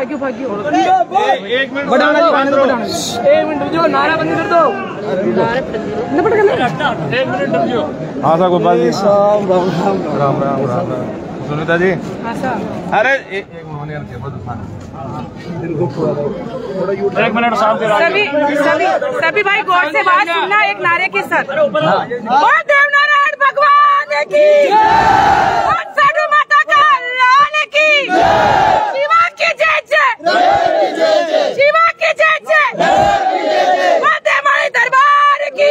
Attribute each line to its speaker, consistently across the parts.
Speaker 1: एक मिनट जो नारा बंद कर दो। एक मिनट रुक जाओ। हाँ सर गोपाल जी राम राम राम सुनीता जी। अरे एक मिनट
Speaker 2: सभी भाई गौर से बात सुनना एक नारे के साथ। देवनारायण भगवान की, साधु माता का लाल की, शिवा की जय जय, शिवा की जय जय, माते माई दरबार की।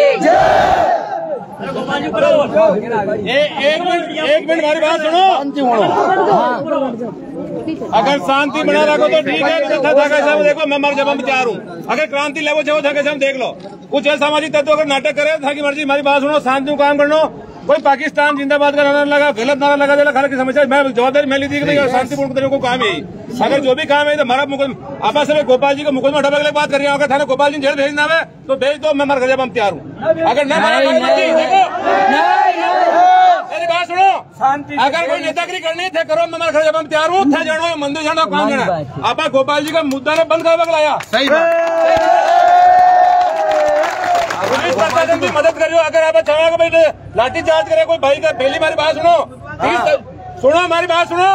Speaker 1: एक मिनट हमारी बात सुनो। अगर शांति बना रखो तो ठीक है। देखो मैं मर जब हम तैयार हूँ। अगर क्रांति लेवो जब थके हम देख लो। कुछ ऐसा तत्व अगर नाटक करे था कि मर्जी हमारी बात सुनो, शांति को काम करनो। कोई पाकिस्तान जिंदाबाद का नारा लगा, गलत नारा लगा देगा, खाली की समस्या मैं जवाबदारी मैं ली थी कि शांतिपूर्ण तरीके को काम है। अगर जो भी काम है तो हमारा मुकदमा आप सब गोपाल जी का मुकदमा उठा के बात कर रही है। अगर थाने गोपाल जी जेल भेजना है तो भेज दो, मैं मर जब हम तैयार हूँ। अगर मेरी बात सुनो, अगर कोई नेतागिरी करनी थे करो, मैं मर जब हम तैयार हूँ। थे जानो मंदिर जाना काम जाना। आप गोपाल जी का मुद्दा ने बंद करवा लाया। सही पुलिस प्रशासन की मदद करियो। अगर आप चाहोगे भाई लाठी चार्ज करे कोई भाई का, पहली हमारी बात सुनो हमारी बात सुनो।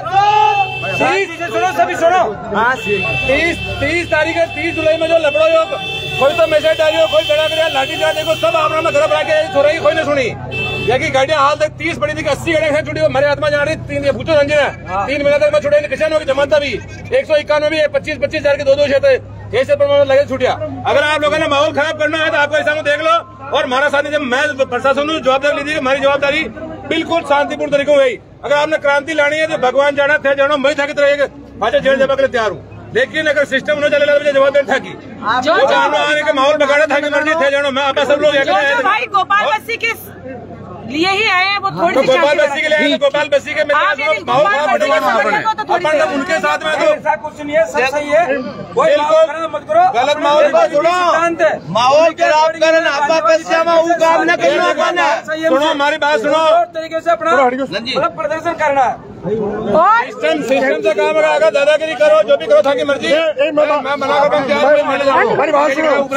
Speaker 1: सभी सुनो। 30 तारीख 30 जुलाई में जो लपड़ो हो, कोई तो मैसेज डालियो, कोई बड़ा मेरा लाठी चार्ज देखो, सब आपने में घर बढ़ा के छोड़ा कोई नहीं सुनी। की गाड़ियां हाल तक 30 पड़ी थी, 80 गाड़ियां छुड़ी। मेरे आत्मा जा रही 3 पूछो संजय है 3 महीने तक मैं छुड़े किसान की जमानत भी 151 भी 25 हजार के 2 क्षेत्र ऐसे प्रमाण लगे छुटिया। अगर आप लोगों ने माहौल खराब करना है तो आपको ऐसा देख लो। और हमारा साथी जब मैं प्रशासन ने जवाबदारी ली थी, हमारी जवाबदारी बिल्कुल शांतिपूर्ण तरीके हुई। अगर आपने क्रांति लानी है तो भगवान जाना थे जानो, मैं था कि जेल जाने के लिए तैयार हूँ। लेकिन अगर सिस्टम न चलेगा तो जवाबदारी था की आने का माहौल बिगाड़ा था कि मर्जी थे जानो। मैं आप सब लोग
Speaker 2: भाई गोपाल बस्ती के लिए ही आए हैं, वो थोड़ी
Speaker 1: गोपाल बस्ती के लिए गोपाल बस्ती के माहौल खराब पड़ेगा उनके साथ में। तो ऐसा कुछ नहीं है, सब सही है, कोई मत करो गलत माहौल माहौल खराब करना काम न करना। सुनो हमारी बात सुनो, तरीके से अपना प्रदर्शन करना सिस्टम से काम आएगा। दादागिरी करो जो भी करो था की मर्जी, मैं मना कर मेरी बात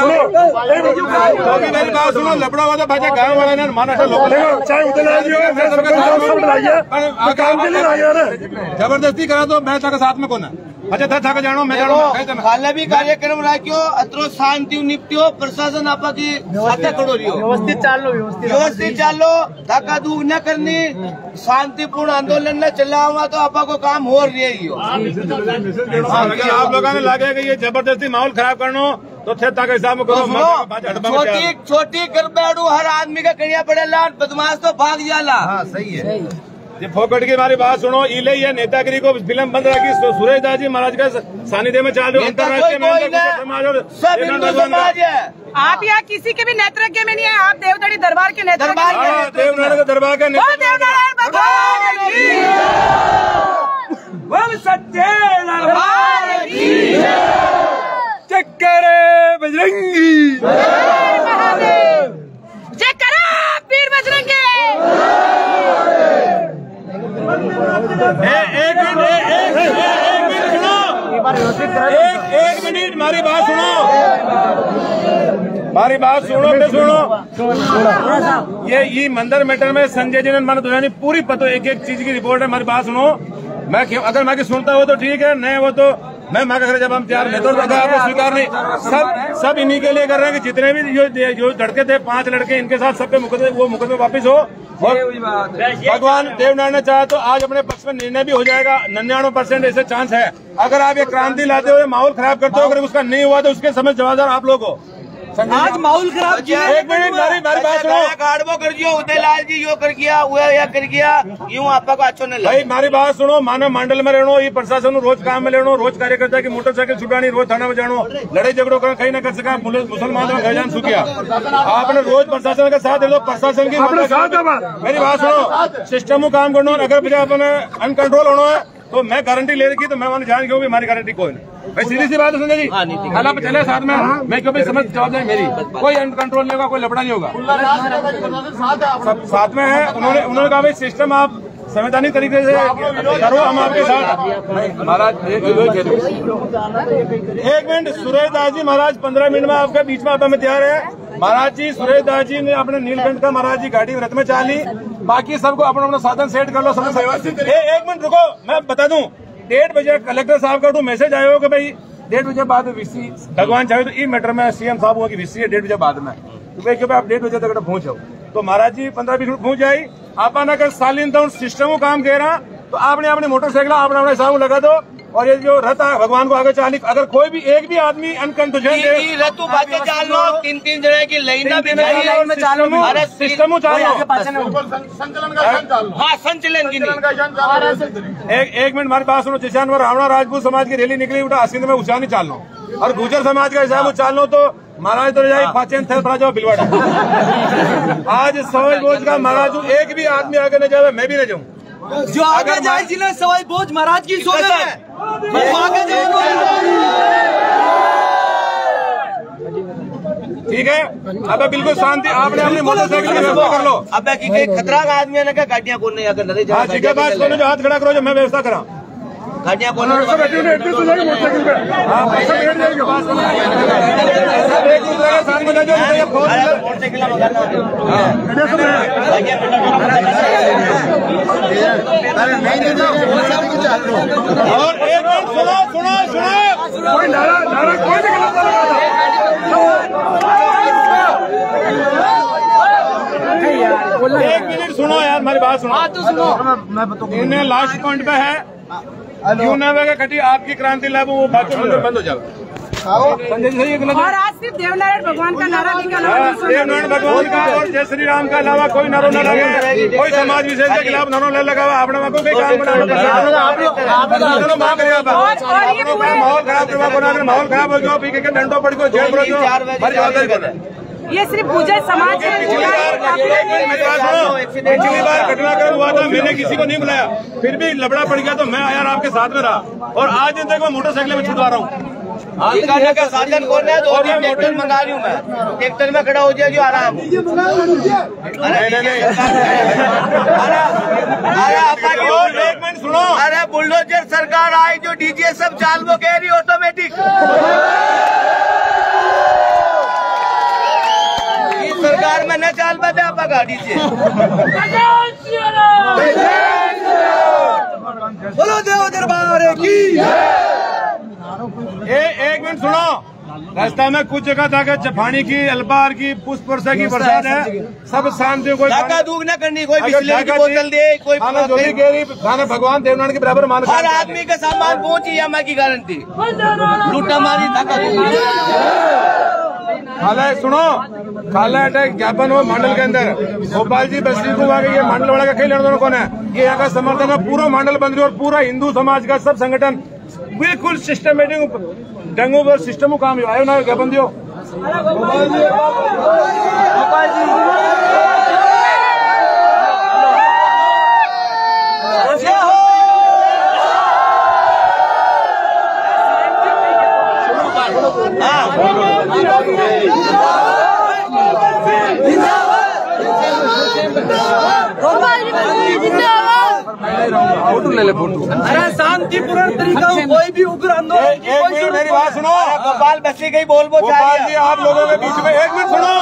Speaker 1: सुनो। लपड़ा हुआ तो भाई गाँव वाला ने माना चाहे जबरदस्ती करा तो मैं था साथ में कौन है। अच्छा था जानो मैं जानो हाल भी कार्यक्रम राख्यो अत्रो शांति निपट्यो। प्रशासन आपा की साथे खड़ो रहियो, व्यवस्थित चालो, धक्का दूर न करनी, शांतिपूर्ण आंदोलन न चलावा तो आपा को काम हो रही हो। आप लोगों ने लगे कि ये जबरदस्ती माहौल खराब करनो तो थे तक हिसाब करो। छोटी कर बैठू हर आदमी का कड़िया पड़ेला, बदमाश तो भाग जाला। हाँ सही है। ये फोकट की हमारी बात सुनो। इले ये नेतागिरी को फिल्म बंद रखी। सुरेश दास जी महाराज का सानिध्य में चाल रहे अंतर्राष्ट्रीय समाज है।
Speaker 2: आप यहाँ किसी के भी नेतृत्व में नहीं है, आप देवनारायण दरबार के नेतृत्व
Speaker 1: देवनारायण के दरबार का
Speaker 2: देवनारायण भगवान की
Speaker 1: सच्चे दरबार की चक्कर बजरंगी
Speaker 2: जय करो वीर बजरंगी।
Speaker 1: एक मिनट हमारी बात सुनो, हमारी बात सुनो। ये मंदिर मैटर में संजय जी ने माना दुनिया पूरी पतो एक चीज की रिपोर्ट है। हमारी बात सुनो। मैं अगर मैं सुनता हो तो ठीक है, नहीं वो तो मैं माँ का घर जब हम तैयार नहीं तो आपको स्वीकार नहीं। सब इन्हीं के लिए कर रहे हैं कि जितने भी जो लड़के थे 5 लड़के इनके साथ सबके मुकदमे वापिस हो। और भगवान देवनारायण ने चाहा तो आज अपने पक्ष में निर्णय भी हो जाएगा। 99% ऐसे चांस है। अगर आप ये क्रांति लाते हो, माहौल खराब करते हो, अगर उसका नहीं हुआ तो उसके समय जवाबदार आप लोग हो।
Speaker 2: आज माहौल खराब किया।
Speaker 1: एक मिनट हमारी बात सुनो।
Speaker 3: गाड़बो कर दियो, उदयलाल जी यो कर गया, वो या कर गया, यूं आपका को अच्छो नहीं।
Speaker 1: भाई हमारी बात सुनो। मानव मंडल में रहनो, ये प्रशासन रोज काम में लेनो, रोज कार्यकर्ता की मोटरसाइकिल छुटानी, रोज थाना में जानो, लड़ाई झगड़ो कर कहीं न कर सका। मुसलमान घर जान सुखिया आपने रोज प्रशासन के साथ लोग प्रशासन की मेरी बात सुनो। सिस्टम काम करना, अगर अपने अनकंट्रोल होना है तो मैं गारंटी ले रखी तो मैं वहां जान क्यों हमारी गारंटी कोई नहीं। भाई सीधी सी बात है संजय जी, कल आप चले साथ में, मैं क्यों भाई समझ जवाबदारी मेरी, कोई अनकंट्रोल नहीं होगा, कोई लफड़ा नहीं होगा, सब साथ में है। उन्होंने कहा भाई सिस्टम आप संवैधानिक तरीके से करो, हम आपके साथ। महाराज एक मिनट, सुरेश दास जी महाराज 15 मिनट में आपके बीच में में तैयार है। महाराज जी सुरेश दास जी ने अपने नीलकंठ का महाराज जी गाड़ी व्रत में चाल ली, बाकी सबको अपना अपना साधन सेट कर लो। सब एक मिनट रुको, मैं बता दूं 1:30 बजे कलेक्टर साहब का मैसेज आया हो कि भाई 1:30 बजे बाद वीसी भगवान चाहे तो ई मैटर में सीएम साहब हुआ कि वीसी है 1:30 बजे बाद में, तो भाई आप 1:30 बजे तक पहुंच जाओ। तो महाराज जी 15-20 मिनट पहुंच जाये। आप अगर सालिन तो सिस्टम काम कह रहा तो आपने अपनी मोटरसाइकिल अपने अपने हिसाब लगा दो, और ये जो रथ भगवान को आगे चाली, अगर कोई भी एक भी आदमी अनकंफ्यूजन
Speaker 3: रतु बातें चाल लो, 3-3 जने की लाइन में चालो,
Speaker 1: सिस्टम चालो,
Speaker 3: हाँ संचलन की
Speaker 1: एक मिनट हमारी बात सुनो। जिसान में रावणा राजपूत समाज की रैली निकली उठा असिंध में उचानी चाल लो, और गुजर समाज का हिसाब चाल लो तो महाराज तो जाए पाचन थे पड़ा जाओ बिलवाड़ा। आज सवाई बोझ का महाराज एक भी आदमी आगे न जाए, मैं भी न जाऊँ।
Speaker 4: जो आगे जाए जिन्हें सवाई बोझ महाराज की सोच है,
Speaker 1: ठीक है। अब बिल्कुल शांति, आपने अपनी मोटरसाइकिल की व्यवस्था कर लो।
Speaker 3: अब खतरा का आदमी है ना, क्या गाड़ियाँ कौन नहीं आकर नजर
Speaker 1: हाँ ठीक है, बात करो जो हाथ खड़ा करो, जो मैं व्यवस्था करा
Speaker 3: गाड़ियाँ कौन
Speaker 1: मोटरसाइकिल पे। हाँ बैठ जाएगी बात एक दूसरे के साथ में
Speaker 3: मोटरसाइकिल
Speaker 1: और एक मिनट सुनो सुनो सुनो, कोई नारा नारा कोई नहीं, एक मिनट सुनो यार, हमारी बात सुनो। इन्हें लास्ट पॉइंट पे है क्यों ना वगैरह कटी आपकी क्रांति लाभ वो बाकी बंद हो जाएगा। संजय जी सही है।
Speaker 2: और आज सिर्फ देवनारायण भगवान का नारा निकाला,
Speaker 1: देवनारायण भगवान का और जय श्री राम का अलावा कोई नारा न लगे, कोई समाज विशेष के खिलाफ नारा न लगा हुआ। अपने को कोई काम माहौल खराब हो गया, पी के डंडो पड़ गयो, जेल पड़ गयो।
Speaker 2: ये सिर्फ पूजा समाज है।
Speaker 1: पिछली बार घटनाक्रम हुआ था, मैंने किसी को नहीं बुलाया, फिर भी लबड़ा पड़ गया तो मैं आया आपके साथ में रहा, और आज दिन तक मैं मोटरसाइकिल में छुड़वा रहा हूँ।
Speaker 3: का साधन कौन है? 2-3 ट्रैक्टर मंगा रही हूँ मैं, ट्रैक्टर में खड़ा हो जाए जो आराम।
Speaker 1: नहीं एक मिनट सुनो,
Speaker 3: अरे बुलडोजर सरकार आई जो डीजे सब चाल वो कह रही ऑटोमेटिक सरकार में न चाल पाते आप गाड़ी से।
Speaker 4: बोलो देव दरबार की।
Speaker 1: एक मिनट सुनो, रास्ता में कुछ जगह जाकर चफानी की, अलबार की, पुष्प वर्षा की बरसात है, सब शांति कोई
Speaker 3: दूध न करनी, कोई बिस्लेरी की बोतल दे, कोई
Speaker 1: खाना भगवान देवनारायण के बराबर मान,
Speaker 3: हर आदमी का सामान पहुंची है की गारंटी। लूटा मारी
Speaker 1: खाला सुनो, खाला अटैक ज्ञापन हो मंडल के अंदर गोपाल जी बस्ती को आगे, ये मंडल वाला का खेल लेना कौन है, ये यहाँ का समर्थन है पूरा मंडल बंद और पूरा हिंदू समाज का सब संगठन बिल्कुल सिस्टमेटिक ढंगों पर सिस्टम काम आयो ना ज्ञापन दियो। फोटो ले ले फोटो।
Speaker 4: अरे शांतिपूर्ण तरीका कोई भी उग्र आंदोलन,
Speaker 1: एक मिनट मेरी बात सुनो।
Speaker 3: गोपाल बस्ती गई बोल
Speaker 1: गोपाल जी आप लोगों के बीच में एक मिनट सुनो,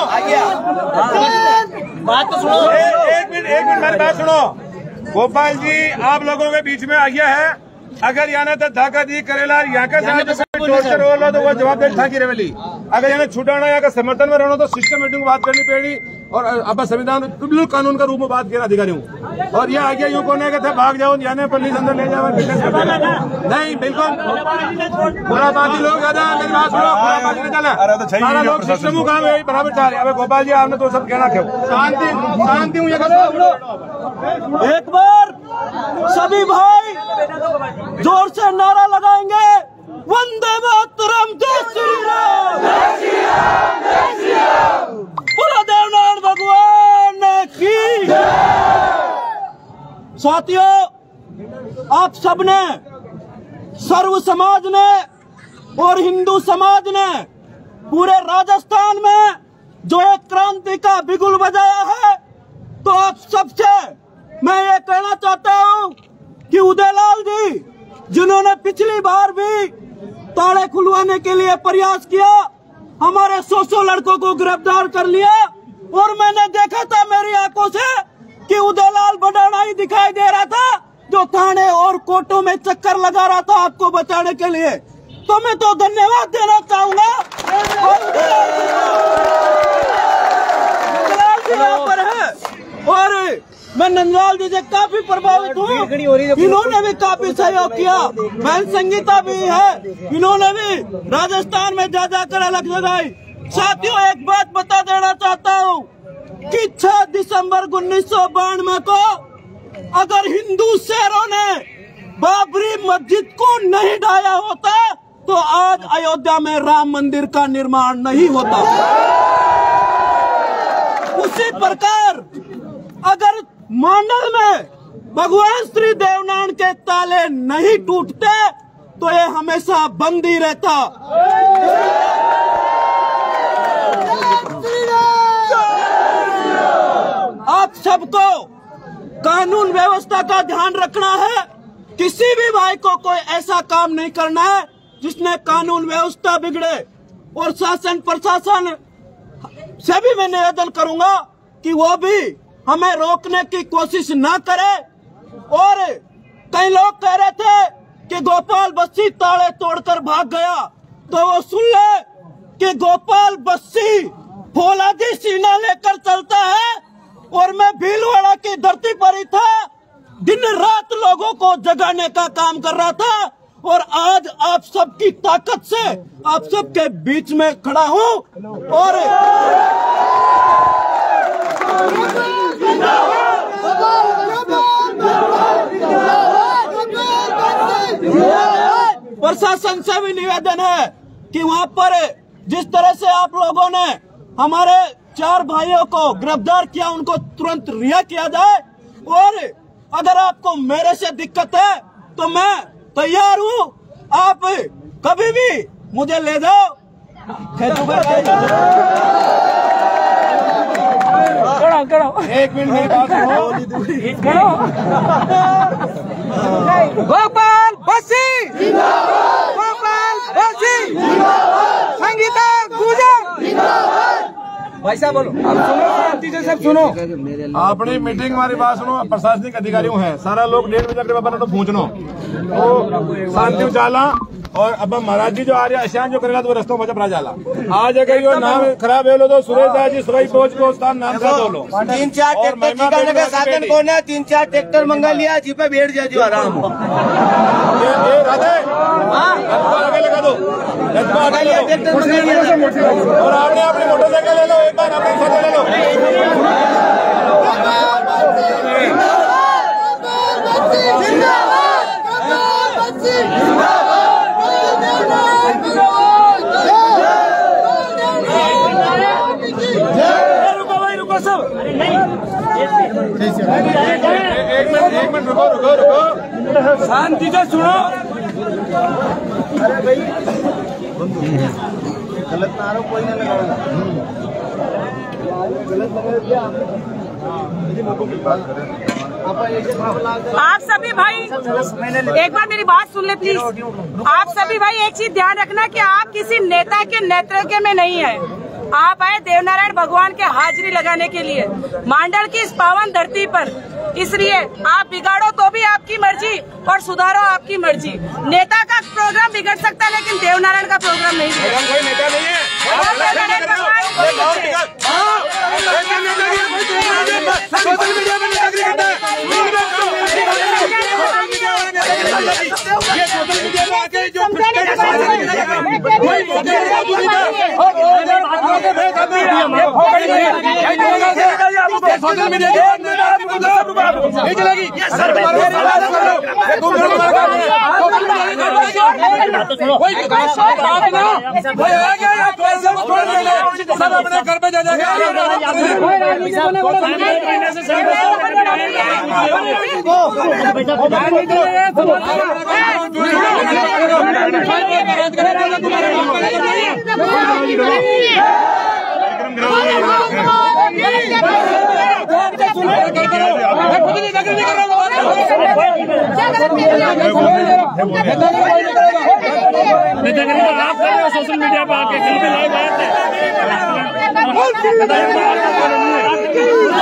Speaker 3: बात तो सुनो।
Speaker 1: एक मिनट मेरी बात सुनो। गोपाल जी आप लोगों के बीच में आइया है, अगर यहाँ तो धाका दी करेला यहाँ का टोर्चर हो तो वो जवाबदेही था की रेवली, अगर यहाँ छुटाना यहाँ का समर्थन में रहना तो सिस्टमेटिक बात करनी पड़ेगी, और अब संविधान बिल्कुल कानून का रूप में बात करना अधिकारी हूँ। और ये आगे यूँ कोने का भाग जाओ यानी पुलिस अंदर ले जाओ, नहीं बिल्कुल पूरा बात लोग मेरी बात सुनो, पूरा बात नहीं चला, सारा लोग सिस्टम काम है बराबर चाह रहे। गोपाल जी आपने तो सब कहना क्यों शांति शांति हूँ।
Speaker 4: एक बार सभी भाई जोर से नारा लगाएंगे, वंदे मातरम, जय श्री राम, बोलो देवनारायण भगवान की। साथियों, आप सबने, सर्व समाज ने और हिंदू समाज ने पूरे राजस्थान में जो एक क्रांति का बिगुल बजाया है, तो आप सबसे मैं ये कहना चाहता हूँ कि उदयलाल जी, जिन्होंने पिछली बार भी ताले खुलवाने के लिए प्रयास किया, हमारे 100 लड़कों को गिरफ्तार कर लिया, और मैंने देखा था मेरी आंखों से कि उदयलाल बडाना ही दिखाई दे रहा था जो थाने और कोर्टों में चक्कर लगा रहा था आपको बचाने के लिए। तो मैं तो धन्यवाद देना चाहूंगा। और उदयलाल जी यहाँ पर है, और मैं नंदलाल जी से काफी प्रभावित हूँ। इन्होंने भी काफी सहयोग किया। बहन संगीता भी है, इन्होंने भी राजस्थान में जाकर अलग जगाई। साथियों, एक बात बता देना चाहता हूँ कि 6 दिसंबर 1992 को अगर हिंदू शेरों ने बाबरी मस्जिद को नहीं ढाया होता तो आज अयोध्या में राम मंदिर का निर्माण नहीं होता। उसी प्रकार अगर मांडल में भगवान श्री देवनारायण के ताले नहीं टूटते तो ये हमेशा बंद ही रहता। आप सबको कानून व्यवस्था का ध्यान रखना है। किसी भी भाई को कोई ऐसा काम नहीं करना है जिसने कानून व्यवस्था बिगड़े, और शासन प्रशासन से भी मैं निवेदन करूंगा कि वो भी हमें रोकने की कोशिश ना करे। और कई लोग कह रहे थे कि गोपाल बस्सी ताले तोड़कर भाग गया, तो वो सुन ले कि गोपाल बस्सी फौलादी सीना लेकर चलता है, और मैं भीलवाड़ा की धरती पर ही था, दिन रात लोगों को जगाने का काम कर रहा था, और आज आप सबकी ताकत से आप सबके बीच में खड़ा हूँ। और प्रशासन से भी निवेदन है कि वहाँ पर जिस तरह से आप लोगों ने हमारे 4 भाइयों को गिरफ्तार किया, उनको तुरंत रिहा किया जाए। और अगर आपको मेरे से दिक्कत है तो मैं तैयार हूँ, आप कभी भी मुझे ले जाओ।
Speaker 1: एक मिनट मेरी बात सुनो।
Speaker 2: गोपाल बस्सी, गोपाल बस्सी, संगीता गुजर। भाई साहब बोलो, अब सुनो, शांति से सब सुनो।
Speaker 1: अपनी मीटिंग हमारी बात सुनो। प्रशासनिक अधिकारियों है, सारा लोग 1:30 बजे बाबा तो पूछनो तो शांति उजाला, और अब महाराज जी जो आ रहा अशान जो करेगा तो वो रस्तों बचा जाला। आज अगर यो नाम खराब है तो सुरेश दास जी सवाई पहुंच को स्थान नाम से बोलो।
Speaker 3: 3-4 ट्रैक्टर का साधन कौन है? 3-4 ट्रैक्टर मंगा लिया, जी पे बैठ जाओ आराम।
Speaker 1: आगे लगा दो, और आपने अपनी मोटरसाइकिल ले लो, एक बार अपने साथ ले लो। एक मिनट रुको,
Speaker 4: शांति से सुनो।
Speaker 3: अरे भाई गलत ना आरोप कोई ना लगाओ।
Speaker 2: आप सभी भाई एक बार मेरी बात सुन ले प्लीज। आप सभी भाई एक चीज ध्यान रखना कि आप किसी नेता के नेतृत्व में नहीं है। आप आए देवनारायण भगवान के हाजिरी लगाने के लिए मांडल की इस पावन धरती पर। इसलिए आप बिगाड़ो तो भी आपकी मर्जी और सुधारो आपकी मर्जी। नेता का प्रोग्राम बिगड़ सकता है लेकिन देवनारायण का प्रोग्राम नहीं बिगड़।
Speaker 1: कोई नेता नहीं है। सब अपने घर पे जा जाएगा।
Speaker 5: सोशल मीडिया पे आके लाइव आए थे।